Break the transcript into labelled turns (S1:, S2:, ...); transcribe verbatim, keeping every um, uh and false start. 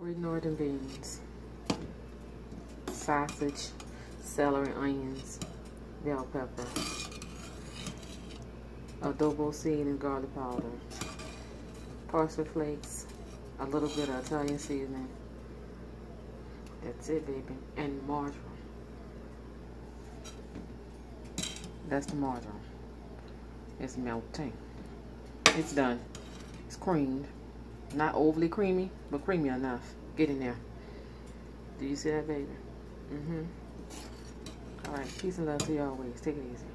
S1: Great Northern beans, sausage, celery, onions, bell pepper, adobo seed and garlic powder, parsley flakes, a little bit of Italian seasoning. That's it, baby. And margarine. That's the margarine. It's melting. It's done. It's creamed. Not overly creamy, but creamy enough. Get in there. Do you see that, baby? Mm-hmm. All right. Peace and love to you always. Take it easy.